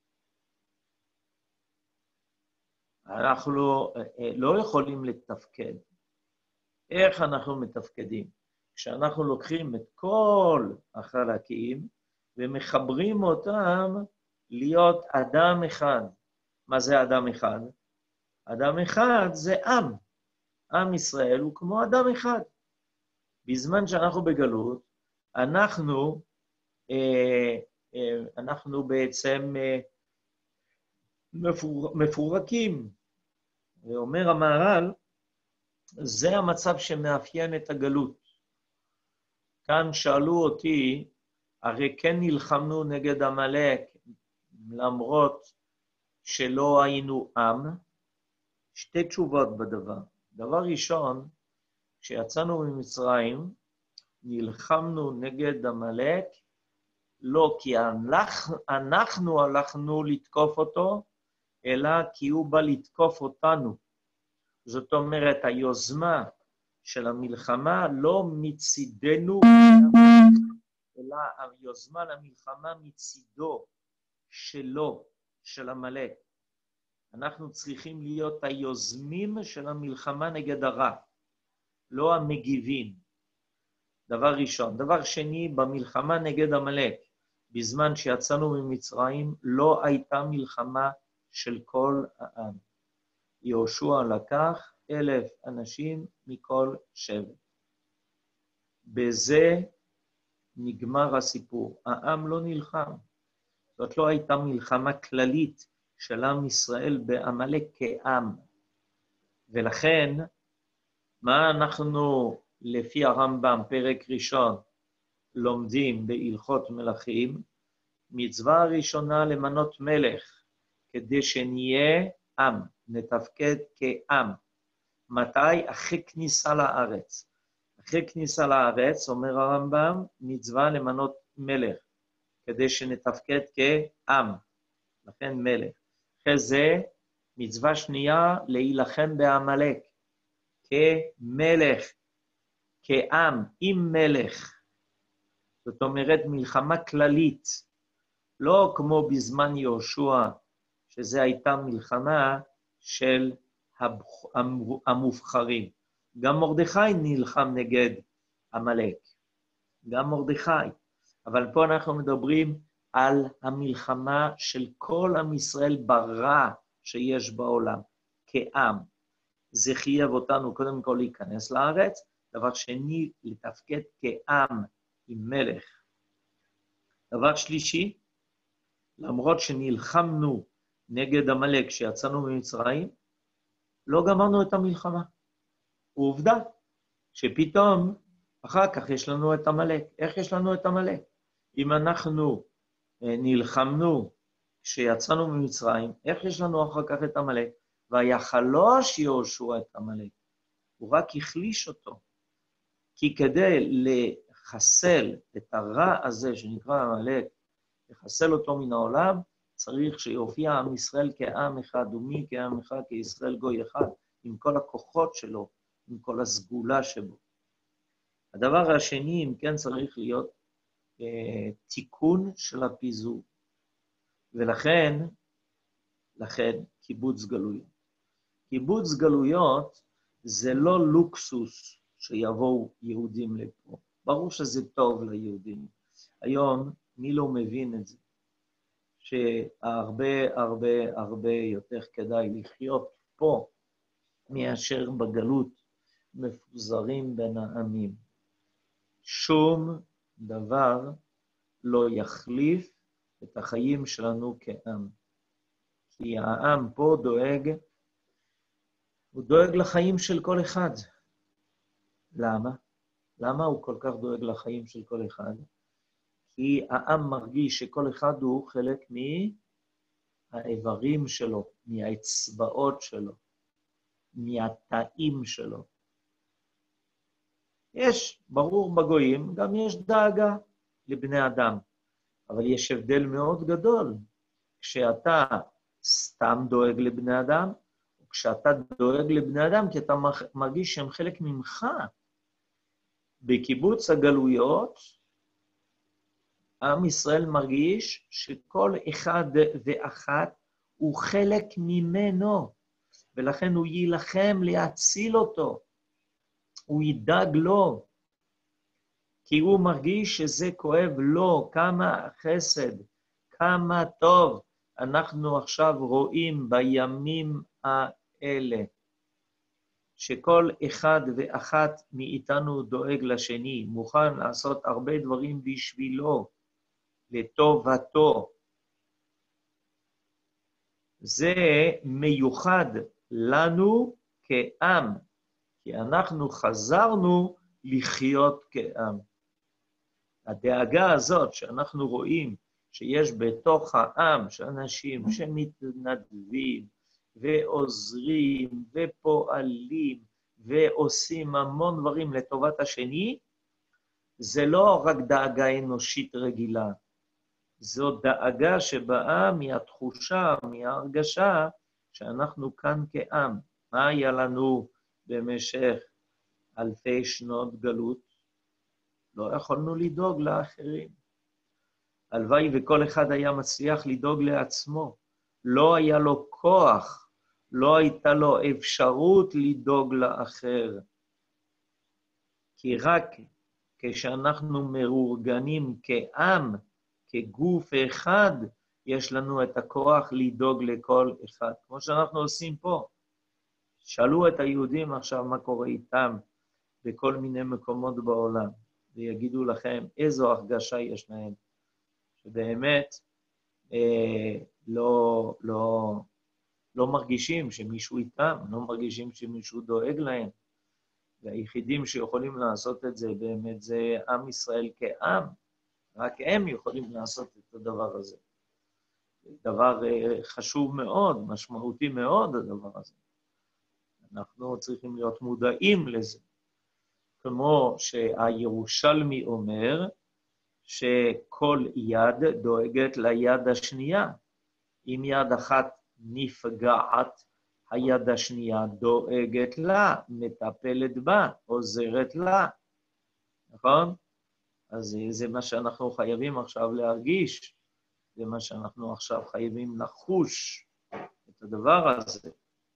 אנחנו לא, לא יכולים לתפקד. איך אנחנו מתפקדים? כשאנחנו לוקחים את כל החלקים ומחברים אותם להיות אדם אחד. מה זה אדם אחד? אדם אחד זה עם. עם ישראל הוא כמו אדם אחד. בזמן שאנחנו בגלות, אנחנו, אה, אה, אנחנו בעצם אה, מפור, מפורקים. ואומר המהר"ל, זה המצב שמאפיין את הגלות. כאן שאלו אותי, הרי כן נלחמנו נגד עמלק, למרות שלא היינו עם, שתי תשובות בדבר. דבר ראשון, כשיצאנו ממצרים, נלחמנו נגד עמלק, לא כי אנחנו, אנחנו הלכנו לתקוף אותו, אלא כי הוא בא לתקוף אותנו. זאת אומרת, היוזמה של המלחמה לא מצידנו, אלא היוזמה למלחמה מצידו שלו, של עמלק. אנחנו צריכים להיות היוזמים של המלחמה נגד הרע, לא המגיבים. דבר ראשון. דבר שני, במלחמה נגד עמלק, בזמן שיצאנו ממצרים, לא הייתה מלחמה של כל העם. יהושע לקח אלף אנשים מכל שבט. בזה נגמר הסיפור. העם לא נלחם. זאת לא הייתה מלחמה כללית של עם ישראל בעמלק כעם. ולכן, מה אנחנו לפי הרמב"ם, פרק ראשון, לומדים בהלכות מלכים? מצווה הראשונה למנות מלך, כדי שנהיה עם, נתפקד כעם. מתי? אחרי כניסה לארץ. אחרי כניסה לארץ, אומר הרמב"ם, מצווה למנות מלך, כדי שנתפקד כעם. לכן מלך. אחרי זה, מצווה שנייה, להילחם בעמלק, כמלך, כעם, עם מלך. זאת אומרת, מלחמה כללית, לא כמו בזמן יהושע, שזה הייתה מלחמה של המובחרים. גם מרדכי נלחם נגד עמלק, גם מרדכי. אבל פה אנחנו מדברים על המלחמה של כל עם ישראל ברע שיש בעולם, כעם. זה חייב אותנו קודם כל להיכנס לארץ, דבר שני, לתפקד כעם עם מלך. דבר שלישי, למרות שנלחמנו נגד עמלק כשיצאנו ממצרים, לא גמרנו את המלחמה. ועובדה, שפתאום אחר כך יש לנו את עמלק. איך יש לנו את עמלק? אם אנחנו נלחמנו כשיצאנו ממצרים, איך יש לנו אחר כך את עמלק? ויחלוש יהושע את עמלק. הוא רק החליש אותו. כי כדי לחסל את הרע הזה שנקרא עמלק, לחסל אותו מן העולם, צריך שיופיע עם ישראל כעם אחד, ומי כעם אחד, כישראל גוי אחד, עם כל הכוחות שלו, עם כל הסגולה שבו. הדבר השני, אם כן, צריך להיות אה, תיקון של הפיזור. ולכן, לכן, קיבוץ גלויות. קיבוץ גלויות זה לא לוקסוס שיבואו יהודים לפה. ברור שזה טוב ליהודים. היום, מי לא מבין את זה? שהרבה, הרבה, הרבה יותר כדאי לחיות פה, מאשר בגלות מפוזרים בין העמים. שום דבר לא יחליף את החיים שלנו כעם. כי העם פה דואג, הוא דואג לחיים של כל אחד. למה? למה הוא כל כך דואג לחיים של כל אחד? כי העם מרגיש שכל אחד הוא חלק מהאיברים שלו, מהאצבעות שלו, מהתאים שלו. יש, ברור בגויים, גם יש דאגה לבני אדם, אבל יש הבדל מאוד גדול. כשאתה סתם דואג לבני אדם, או כשאתה דואג לבני אדם, כי אתה מרגיש שהם חלק ממך. בקיבוץ הגלויות, עם ישראל מרגיש שכל אחד ואחת הוא חלק ממנו, ולכן הוא יילחם להציל אותו. הוא ידאג לו, כי הוא מרגיש שזה כואב לו, כמה חסד, כמה טוב אנחנו עכשיו רואים בימים האלה, שכל אחד ואחת מאיתנו דואג לשני, מוכן לעשות הרבה דברים בשבילו, לטובתו. זה מיוחד לנו כעם, כי אנחנו חזרנו לחיות כעם. הדאגה הזאת שאנחנו רואים שיש בתוך העם, שאנשים שמתנדבים ועוזרים ופועלים ועושים המון דברים לטובת השני, זה לא רק דאגה אנושית רגילה, זו דאגה שבאה מהתחושה, מההרגשה, שאנחנו כאן כעם. מה היה לנו במשך אלפי שנות גלות? לא יכולנו לדאוג לאחרים. הלוואי וכל אחד היה מצליח לדאוג לעצמו. לא היה לו כוח, לא הייתה לו אפשרות לדאוג לאחר. כי רק כשאנחנו מאורגנים כעם, כגוף אחד, יש לנו את הכוח לדאוג לכל אחד. כמו שאנחנו עושים פה. שאלו את היהודים עכשיו מה קורה איתם בכל מיני מקומות בעולם, ויגידו לכם איזו הרגשה יש להם, שבאמת אה, לא, לא, לא מרגישים שמישהו איתם, לא מרגישים שמישהו דואג להם. והיחידים שיכולים לעשות את זה באמת זה עם ישראל כעם, רק הם יכולים לעשות את הדבר הזה. זה דבר אה, חשוב מאוד, משמעותי מאוד הדבר הזה. אנחנו צריכים להיות מודעים לזה. כמו שהירושלמי אומר, שכל יד דואגת ליד השנייה. אם יד אחת נפגעת, היד השנייה דואגת לה, מטפלת בה, עוזרת לה. נכון? אז זה מה שאנחנו חייבים עכשיו להרגיש, זה מה שאנחנו עכשיו חייבים לחוש את הדבר הזה.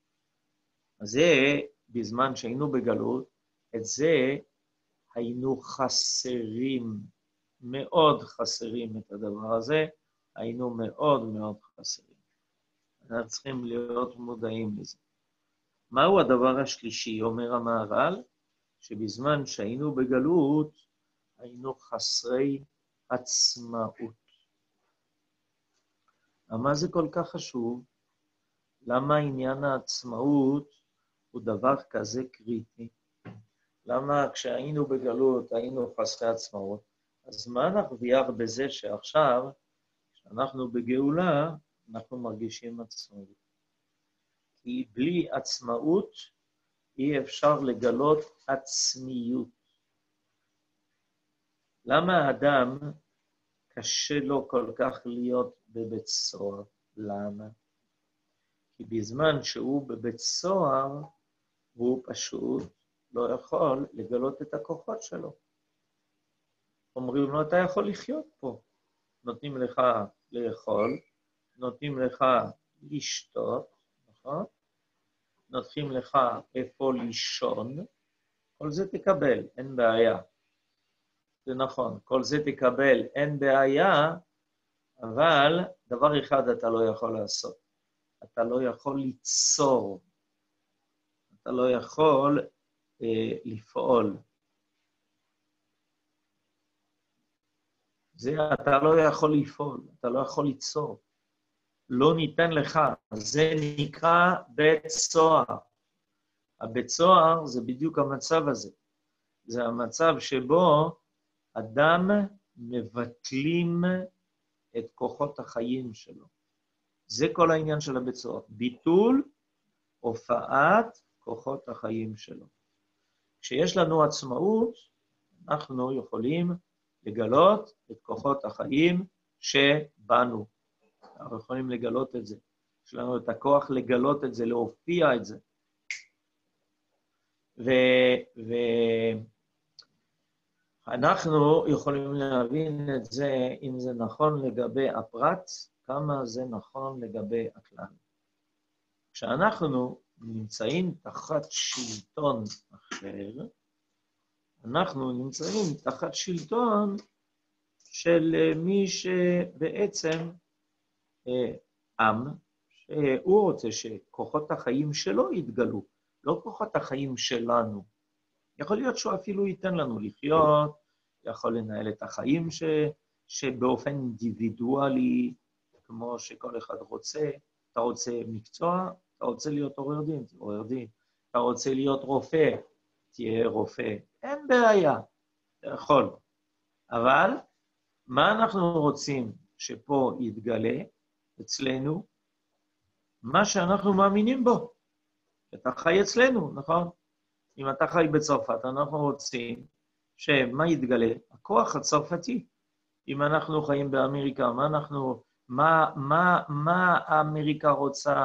אז זה, בזמן שהיינו בגלות, את זה היינו חסרים, מאוד חסרים את הדבר הזה, היינו מאוד מאוד חסרים. אנחנו צריכים להיות מודעים לזה. מהו הדבר השלישי, אומר המהר"ל? שבזמן שהיינו בגלות, היינו חסרי עצמאות. מה זה כל כך חשוב? למה עניין העצמאות הוא דבר כזה קריטי? למה כשהיינו בגלות היינו חסרי עצמאות? אז מה נרוויח בזה שעכשיו, כשאנחנו בגאולה, אנחנו מרגישים עצמאות? כי בלי עצמאות אי אפשר לגלות עצמיות. למה האדם קשה לו כל כך להיות בבית סוהר? למה? כי בזמן שהוא בבית סוהר, הוא פשוט לא יכול לגלות את הכוחות שלו. אומרים לו, אתה יכול לחיות פה. נותנים לך לאכול, נותנים לך לשתות, נכון? נותנים לך איפה לישון, כל זה תקבל, אין בעיה. זה נכון, כל זה תקבל, אין בעיה, אבל דבר אחד אתה לא יכול לעשות. אתה לא יכול ליצור. אתה לא יכול אה, לפעול. זה אתה לא יכול לפעול, אתה לא יכול ליצור. לא ניתן לך, זה נקרא בית סוהר. הבית סוהר זה בדיוק המצב הזה. זה המצב שבו אדם מבטלים את כוחות החיים שלו. זה כל העניין של הבית סוהר. ביטול הופעת כוחות החיים שלו. כשיש לנו עצמאות, אנחנו יכולים לגלות את כוחות החיים שבנו. אנחנו יכולים לגלות את זה. יש לנו את הכוח לגלות את זה, להופיע את זה. ואנחנו יכולים להבין את זה, אם זה נכון לגבי הפרט, כמה זה נכון לגבי הכלל. כשאנחנו נמצאים תחת שלטון אחר, אנחנו נמצאים תחת שלטון של מי שבעצם עם, שהוא רוצה שכוחות החיים שלו יתגלו, לא כוחות החיים שלנו. יכול להיות שהוא אפילו ייתן לנו לחיות, יכול לנהל את החיים ש, שבאופן אינדיבידואלי, כמו שכל אחד רוצה. אתה רוצה מקצוע, אתה רוצה להיות עורר דין, תהיה עורר דין. אתה רוצה להיות רופא, תהיה רופא. אין בעיה, אתה יכול. אבל מה אנחנו רוצים שפה יתגלה אצלנו? מה שאנחנו מאמינים בו. אתה חי אצלנו, נכון? אם אתה חי בצרפת, אנחנו רוצים שמה יתגלה? הכוח הצרפתי. אם אנחנו חיים באמריקה, מה אנחנו, מה, מה, מה האמריקה רוצה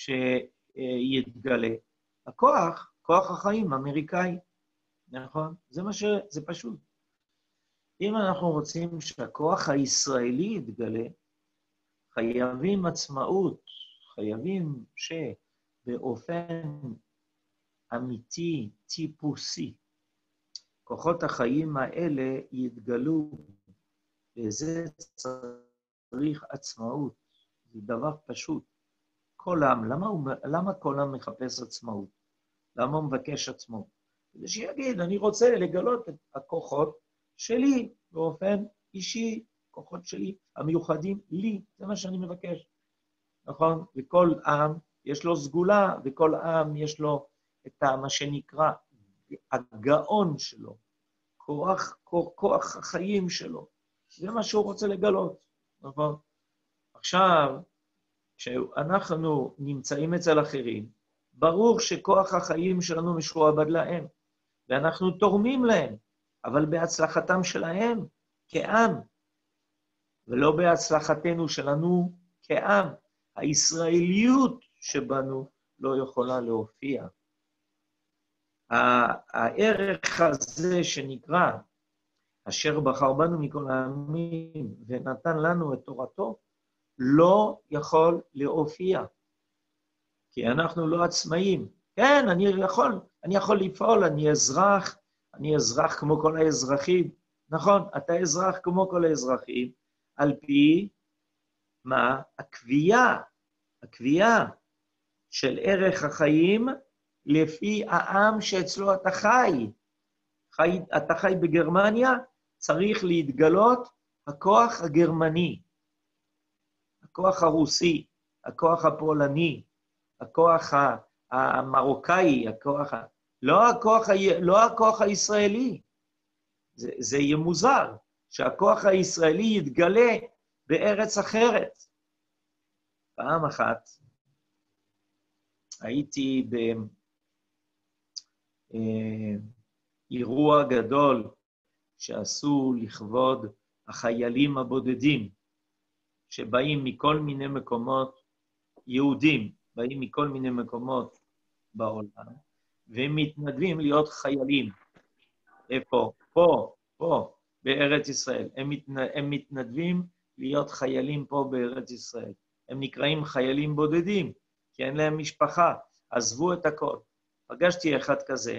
שיתגלה? הכוח, כוח החיים האמריקאי, נכון? זה מה ש... זה פשוט. אם אנחנו רוצים שהכוח הישראלי יתגלה, חייבים עצמאות, חייבים שבאופן אמיתי, טיפוסי, כוחות החיים האלה יתגלו, וזה צריך עצמאות. זה דבר פשוט. כל עם, למה, הוא, למה כל עם מחפש עצמאות? למה הוא מבקש עצמאות? כדי שיגיד, אני רוצה לגלות את הכוחות שלי באופן אישי, כוחות שלי המיוחדים לי, זה מה שאני מבקש. נכון? וכל עם יש לו סגולה, וכל עם יש לו את מה שנקרא הגאון שלו, כוח, כוח, כוח החיים שלו. זה מה שהוא רוצה לגלות, נכון? עכשיו, כשאנחנו נמצאים אצל אחרים, ברור שכוח החיים שלנו משועבד להם, ואנחנו תורמים להם, אבל בהצלחתם שלהם כעם, ולא בהצלחתנו שלנו כעם. הישראליות שבנו לא יכולה להופיע. הערך הזה שנקרא, אשר בחר בנו מכל העמים ונתן לנו את תורתו, לא יכול להופיע. כי אנחנו לא עצמאים. כן, אני יכול, אני יכול לפעול, אני אזרח, אני אזרח כמו כל האזרחים. נכון, אתה אזרח כמו כל האזרחים, על פי מה? הקביעה, הקביעה של ערך החיים לפי העם שאצלו אתה חי. חי, אתה חי בגרמניה, צריך להתגלות הכוח הגרמני, הכוח הרוסי, הכוח הפולני, הכוח המרוקאי, הכוח, לא הכוח, לא הכוח הישראלי. זה, זה יהיה מוזר שהכוח הישראלי יתגלה בארץ אחרת. פעם אחת הייתי באירוע גדול שעשו לכבוד החיילים הבודדים, שבאים מכל מיני מקומות, יהודים, באים מכל מיני מקומות בעולם, והם מתנדבים להיות חיילים. איפה? פה, פה, בארץ ישראל. הם, מתנ... הם מתנדבים להיות חיילים פה בארץ ישראל. הם נקראים חיילים בודדים, כי אין להם משפחה, עזבו את הכל. פגשתי אחד כזה,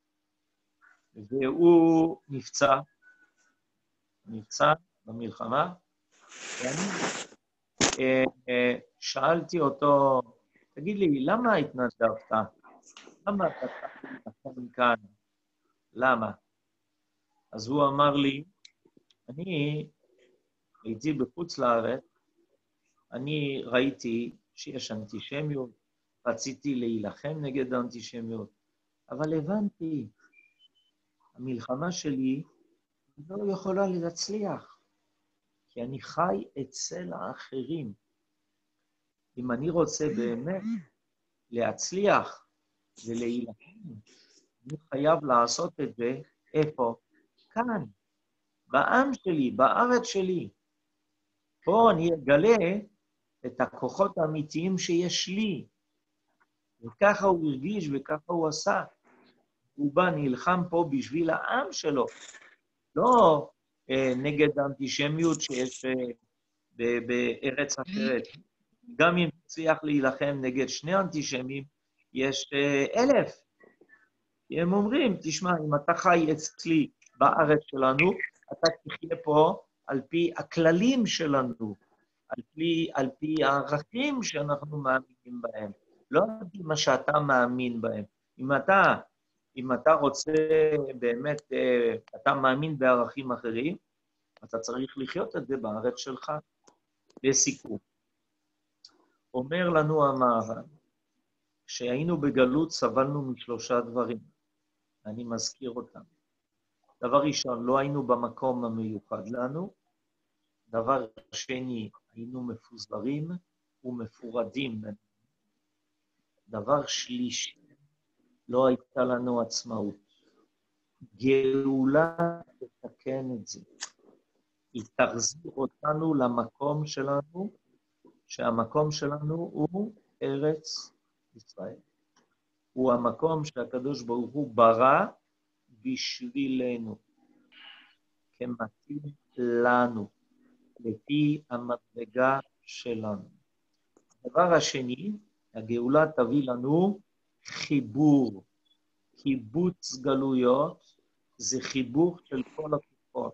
והוא נפצע, נפצע במלחמה, ואני אה, אה, שאלתי אותו, תגיד לי, למה התנדבת? למה אתה כאן כאן? למה? אז הוא אמר לי, אני הייתי בחוץ לארץ, אני ראיתי שיש אנטישמיות, רציתי להילחם נגד האנטישמיות, אבל הבנתי, המלחמה שלי לא יכולה להצליח, כי אני חי אצל האחרים. אם אני רוצה באמת להצליח ולהילחם, אני חייב לעשות את זה איפה? כאן, בעם שלי, בארץ שלי. פה אני אגלה את הכוחות האמיתיים שיש לי. וככה הוא הרגיש וככה הוא עשה. הוא בא, נלחם פה בשביל העם שלו. לא אה, נגד האנטישמיות שיש אה, ב- בארץ אחרת. גם אם תצליח להילחם נגד שני אנטישמים, יש אה, אלף. הם אומרים, תשמע, אם אתה חי אצלי בארץ שלנו, אתה תחיה פה על פי הכללים שלנו, על פי, על פי הערכים שאנחנו מאמינים בהם, לא על פי מה שאתה מאמין בהם. אם אתה, אם אתה רוצה באמת, אתה מאמין בערכים אחרים, אתה צריך לחיות את זה בארץ שלך. לסיכום, אומר לנו המהר"ל, כשהיינו בגלות סבלנו משלושה דברים, אני מזכיר אותם. דבר ראשון, לא היינו במקום המיוחד לנו. דבר שני, היינו מפוזרים ומפורדים. דבר שלישי, לא הייתה לנו עצמאות. גאולה תתקן את זה. היא תחזיר אותנו למקום שלנו, שהמקום שלנו הוא ארץ ישראל. הוא המקום שהקדוש ברוך הוא ברא בשבילנו, כמתאים לנו, לפי המדרגה שלנו. הדבר השני, הגאולה תביא לנו חיבור. קיבוץ גלויות זה חיבור של כל הכוחות.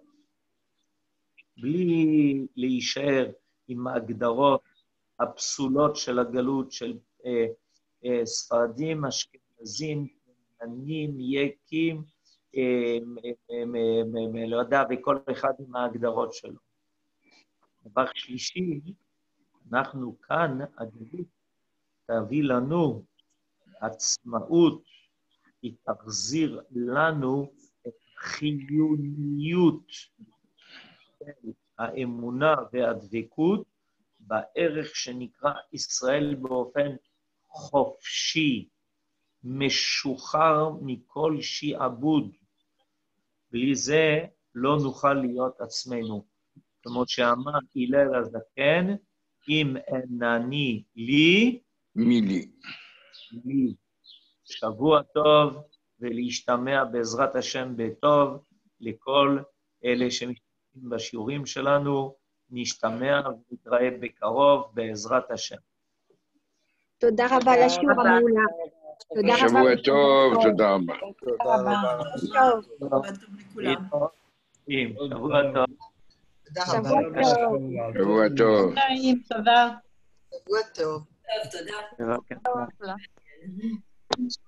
בלי להישאר עם ההגדרות הפסולות של הגלות, של אה, אה, ספרדים, אשכנזים, תימנים, יקים, אה, אה, אה, אה, לא יודע, וכל אחד עם ההגדרות שלו. דבר שלישי, אנחנו כאן, הגלות תביא לנו עצמאות, היא תחזיר לנו את חיוניות של האמונה והדבקות בערך שנקרא ישראל באופן חופשי, משוחרר מכל שיעבוד. בלי זה לא נוכל להיות עצמנו. כמו שאמר הלל הזקן, אם אינני לי, מי לי? לי. שבוע טוב ולהשתמע בעזרת השם בטוב לכל אלה שמשתתפים בשיעורים שלנו. נשתמע ונתראה בקרוב בעזרת השם. תודה רבה על השיעור המעולה. תודה רבה. שבוע טוב, תודה רבה. תודה רבה. טוב. שבוע טוב לכולם. שבוע טוב. תודה שבוע רבה. טוב. שבוע טוב. נעים, תודה. שבוע טוב. טוב, תודה. תודה.